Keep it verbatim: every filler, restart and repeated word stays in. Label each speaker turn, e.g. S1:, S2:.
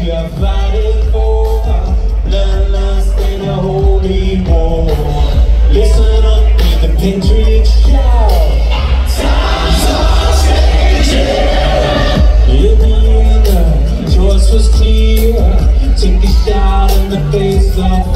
S1: we are fighting for. Learn, learn, stand a holy war. Listen up, hear the patriots shout. Times are changing. In the end, the choice was clear. Take a shot in the face of